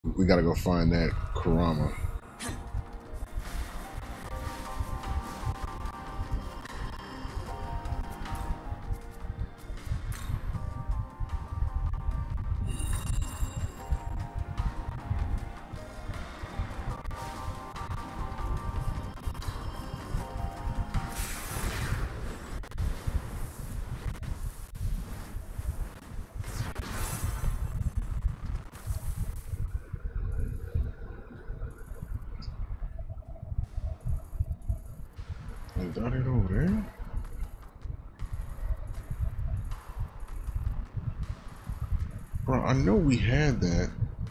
We gotta go find that Kurama. Is that it over there? Bro, I know we had that.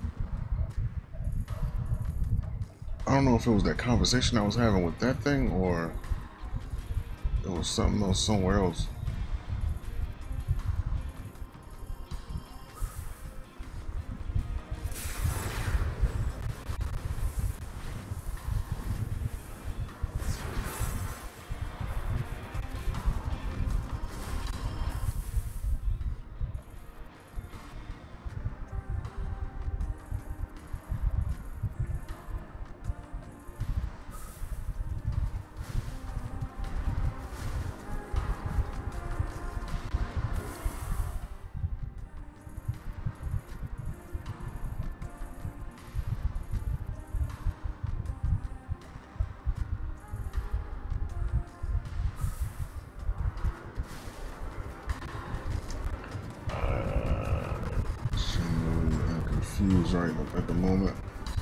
I don't know if it was that conversation I was having with that thing or it was something else somewhere else. I'm confused right at the moment.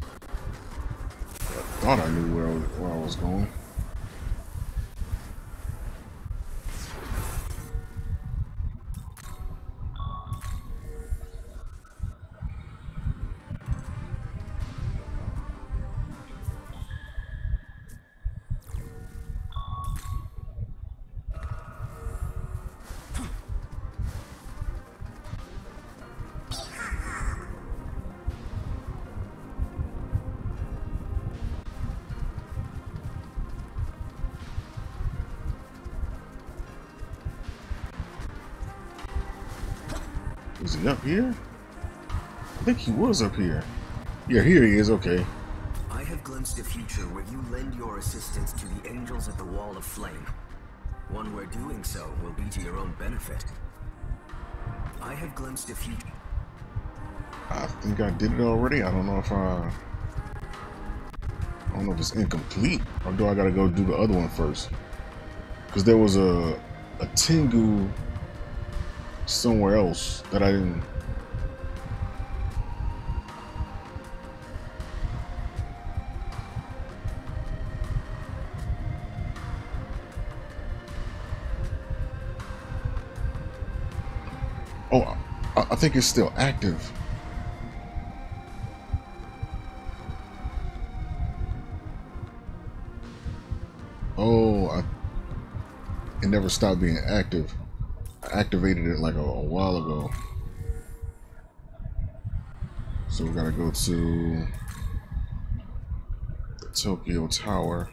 I thought I knew where I was going. Is he up here? I think he was up here. Yeah, here he is. Okay. I have glimpsed a future where you lend your assistance to the angels at the Wall of Flame. One where doing so will be to your own benefit. I have glimpsed a future. I think I did it already. I don't know if it's incomplete or do I gotta go do the other one first? Because there was a Tengu somewhere else that I didn't. Oh, I think it's still active. Oh, it never stopped being active. I activated it like a while ago. So we gotta go to the Tokyo Tower.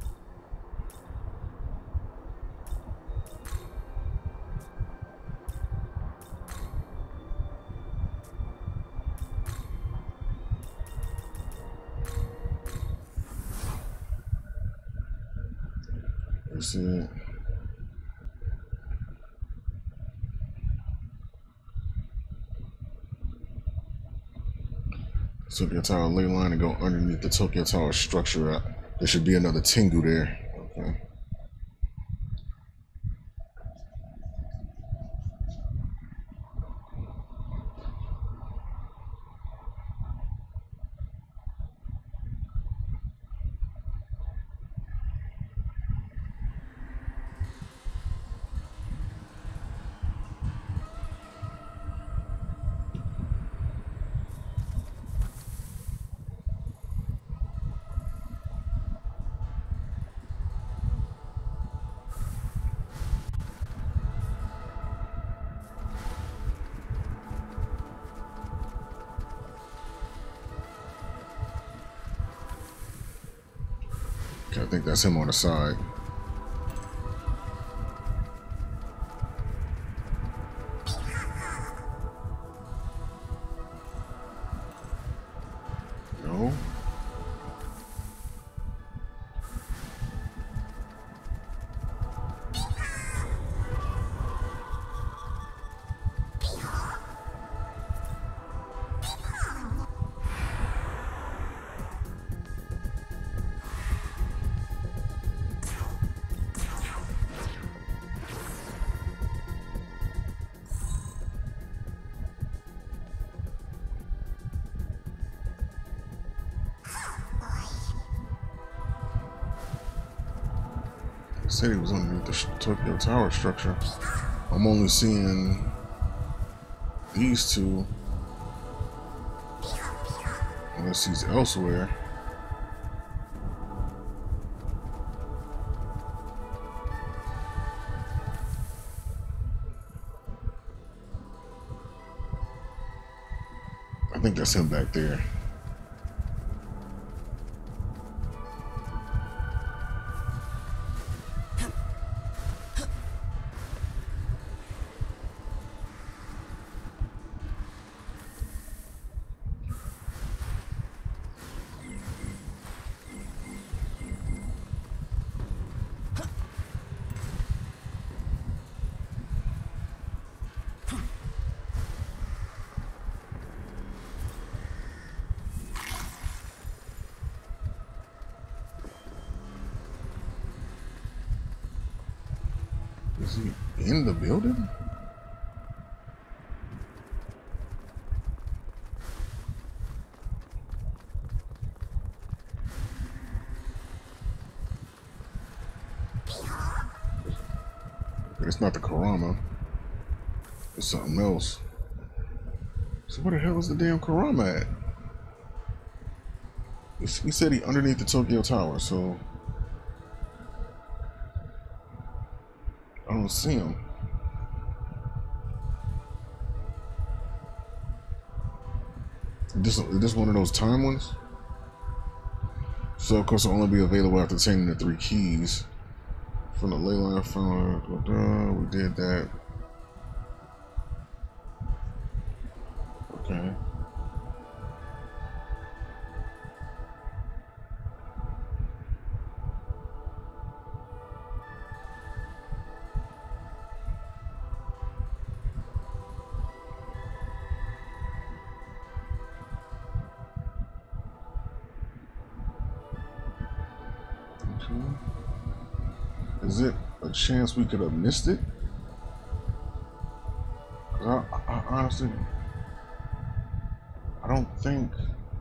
That's it. Tokyo Tower ley line and go underneath the Tokyo Tower structure. There should be another Tengu there. Okay. Okay, I think that's him on the side. go. Said he was underneath the Tokyo Tower structure. I'm only seeing these two, unless he's elsewhere. I think that's him back there. Is he in the building? It's not the Kurama. It's something else. So where the hell is the damn Kurama at? He said he underneath the Tokyo Tower, so I don't see him. This one of those time ones? So of course it'll only be available after obtaining the 3 keys. From the ley line found, we did that. Okay. Is it a chance we could have missed it? I honestly, I don't think.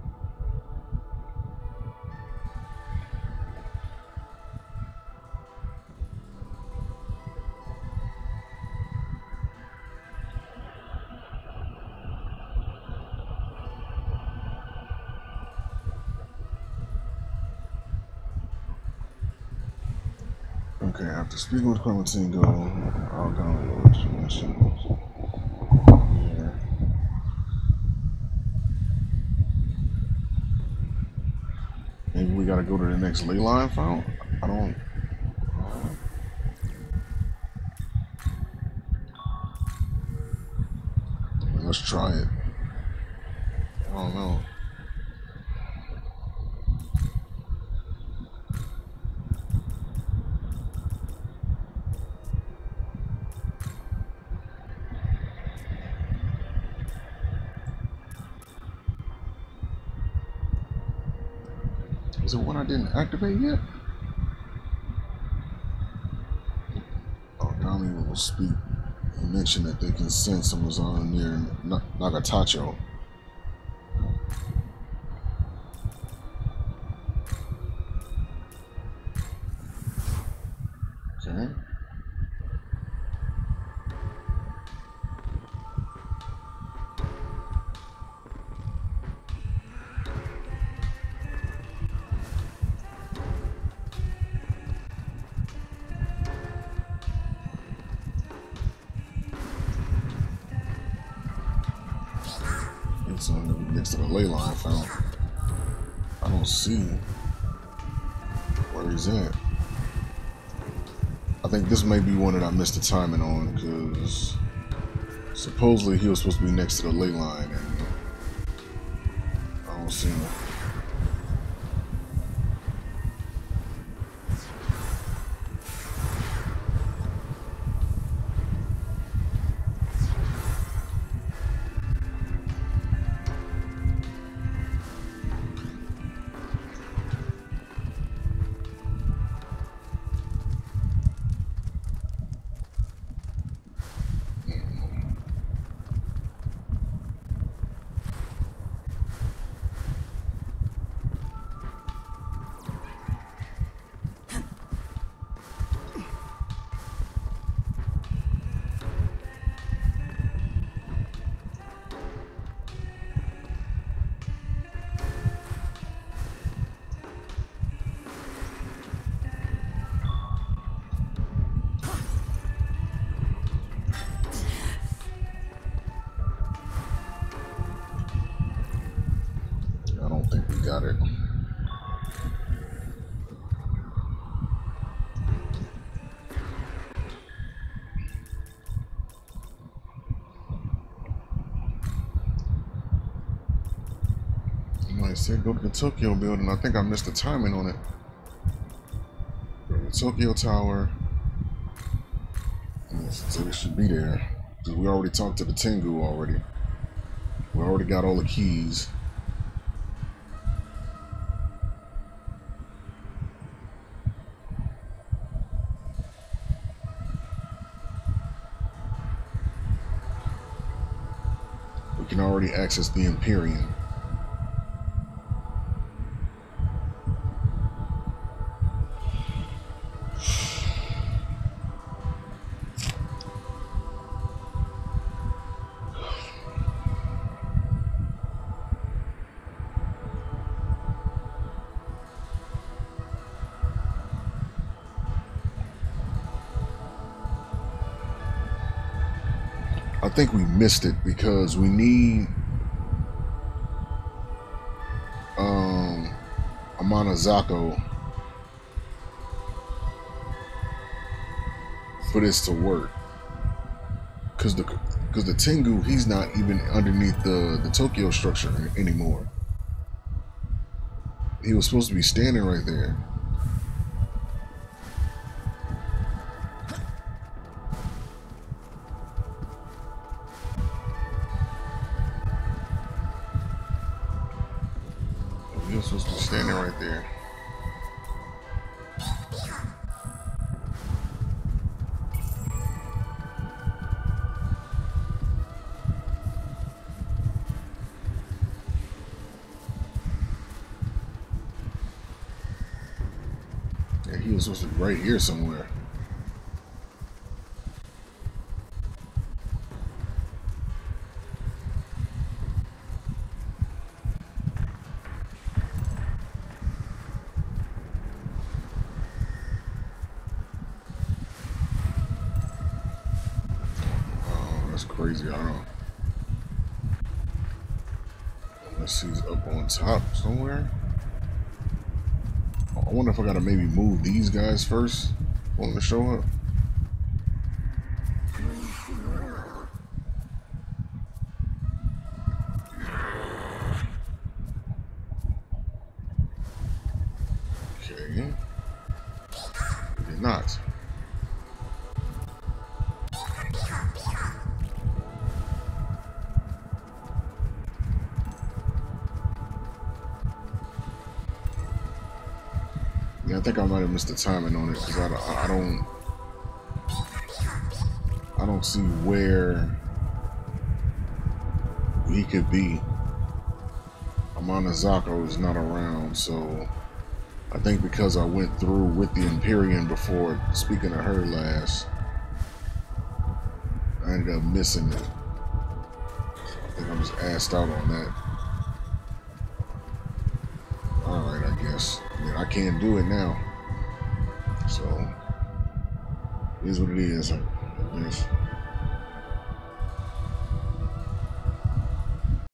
Okay, after speaking with Chromatingo, I'll download what you mentioned. Yeah. Maybe we gotta go to the next ley line fount? I don't. Let's try it. I don't know. Is it one I didn't activate yet? Oh, Nami will speak. He mentioned that they can send some Amazon near Nagatacho. Okay. Next to the ley line found. I don't see where he's at. I think this may be one that I missed the timing on, because supposedly he was supposed to be next to the ley line, and I don't see him. Got it. I said go to the Tokyo building. I think I missed the timing on it. The Tokyo Tower. So it should be there. Because we already talked to the Tengu already. We already got all the keys. We can already access the Empyrean. I think we missed it because we need Amanazako for this to work. Because the Tengu, he's not even underneath the Tokyo structure anymore. He was supposed to be standing right there. He was supposed to be standing right there. Yeah, he was supposed to be right here somewhere. Crazy, I don't know. Unless he's up on top somewhere. I wonder if I gotta maybe move these guys first for them to show up. Okay. Did not. Yeah, I think I might have missed the timing on it because I don't see where he could be. Amanazako is not around, so I think because I went through with the Empyrean before speaking to her last, I ended up missing it. I think I'm just assed out on that. Alright, I guess. I mean, I can't do it now. So, it is what it is, I guess.